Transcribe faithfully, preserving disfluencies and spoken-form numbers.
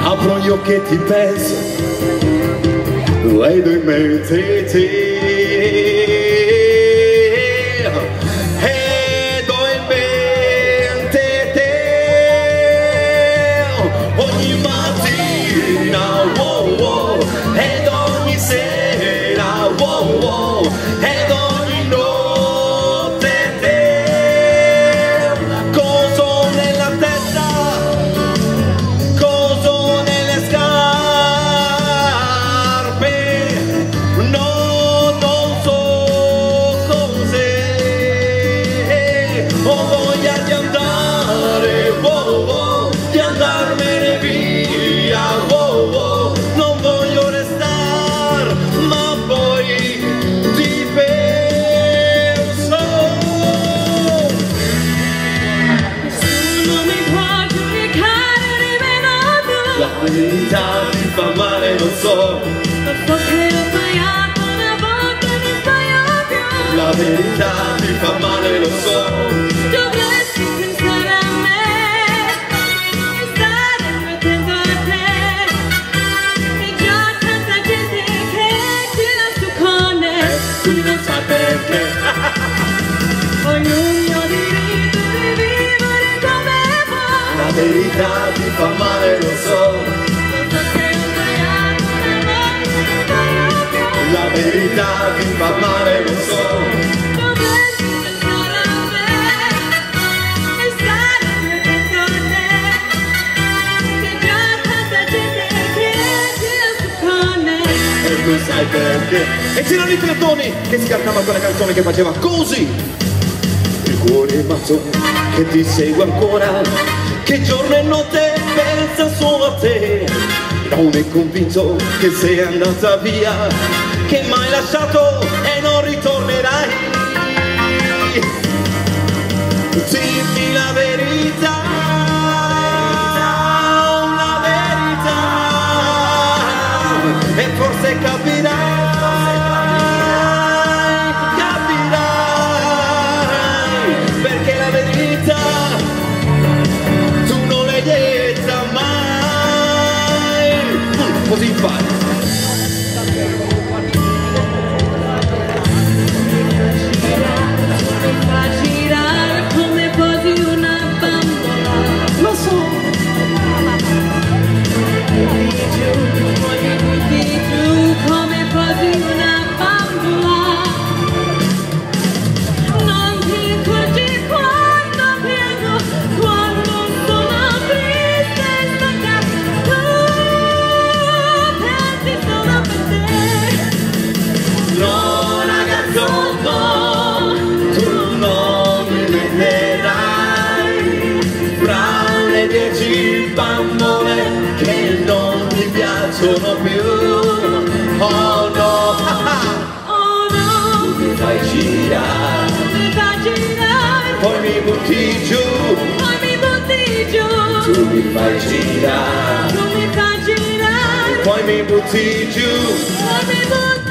apro gli occhi e ti penso, vedo in mente te. Vedo in mente te. Ogni mattina, wow wow, ed ogni sera, wow wow, ed ogni notte te. Coso nella testa, coso nelle scarpe, no, non so cos'è. Ho voglia di andare, wow wow, di andarmene via, wow wow, non voglio restare, ma poi ti penso. Non mi può giudicare nemmeno tu. La verità mi fa male, lo so. Lo so che ho sbagliato una volta, mi sbaglio più. La verità mi fa male, lo so. Dovresti pensare a me e stare più attento a te. C'è già tanta gente che ti lascia con me. Tu non sai perché. Ognuno ha diritto di vivere come vuole. La verità mi fa male, lo so. Lo so che ho sbagliato una volta, mi sbaglio più. La verità mi fa male, lo so. Dovresti pensare a me e stare più attento a te. C'è già tanta gente che ti lascia con me. E tu sai perché. E c'erano i Platoni che si cantava quella canzone che faceva così. Il cuore matto che ti segue ancora, che giorno e notte pensa solo a te. Non è convinto che sei andata via, che m'hai lasciato e non ritornerai. Dimmi la verità, una verità, e forse capirai, capirai, perché la verità tu non l'hai detta mai. Così fai. Mi fa girare come fosi una bambola. Lo so. Butti giù, poi mi butti giù come fosi una bambola. Non ti accorgi quando piango, quando sono triste e stanca. Tu pensi solo per te. No ragazzo, no, tu non mi vedrai fra le dieci bambole che non mi piacciono più. Oh no, Oh no, mi fai girare, mi fa girare, poi mi butti giù, poi mi butti giù. tu mi fai girare, Tu mi fai girare, poi mi butti giù. poi mi butti